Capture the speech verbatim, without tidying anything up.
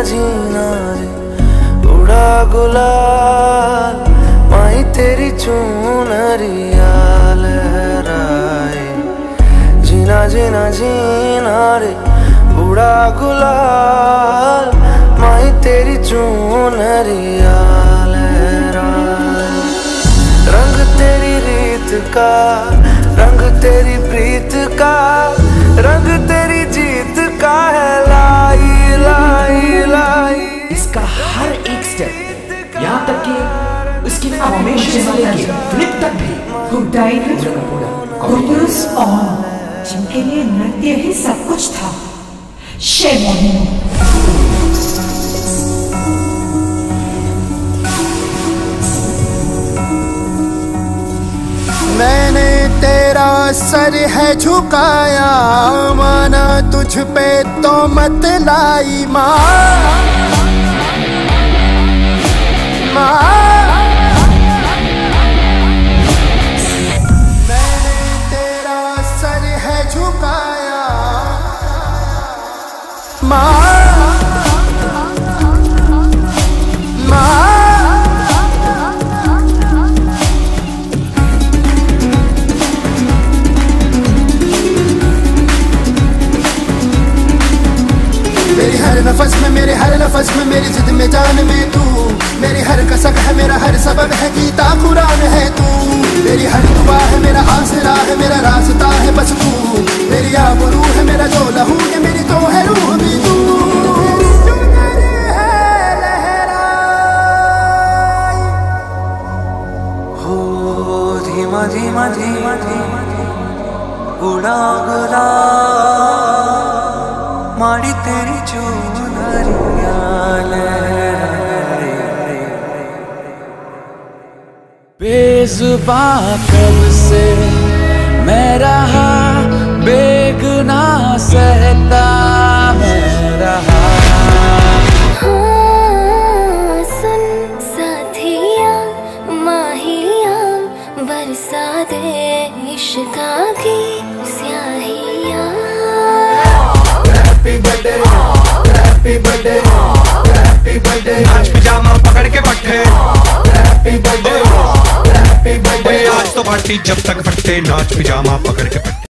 जीना रे उड़ा गुलाल माही तेरी चुनरिया लहराए। जीना जीना जीना रे उड़ा गुलाल माही तेरी चुनरिया लहराए। रंग तेरी रीत का रंग तेरी प्रीत का रंग तेरी जीत का है लाई लाई लाई। इसका हर एक स्टेप यहाँ तक कि उसकी फॉर्मेशन से लेके फ्लिप तक भी Who died with Chorus on, जिनके लिए नृत्य ही सब कुछ था। Shame on you. मैंने तेरा सर है झुकाया, माना तुझ पे तो मत लाई माँ माँ। मैंने तेरा सर है झुकाया माँ मेरी हर नफस में मेरे हर नफस में मेरी जिद में जान में तू। मेरी हर कसक है मेरा हर सबब है गीता कुरान है तू। मेरी हर दुआ है मेरा आसरा है मेरा रास्ता है बस तू। मेरी आबरू है मेरा जो लहू है मेरी तो है रूह भी तू। हो धीमा धीमा धीमा धीमा उड़ा गुलाल माड़ी तेरी चुनरिया लहराए। बेजुबां कब से मैं रहा बेगुना सहता मैं रहा। हाँ, सुन साथिया माहिया बरसा दे इश्का की स्याहिया। Happy birthday happy birthday happy birthday. नाच पिजामा पकड़ के पट्टे हैप्पी बर्थडे हैप्पी बर्थडे। आज तो पार्टी जब तक फटते नाच पिजामा पकड़ के पट्टे।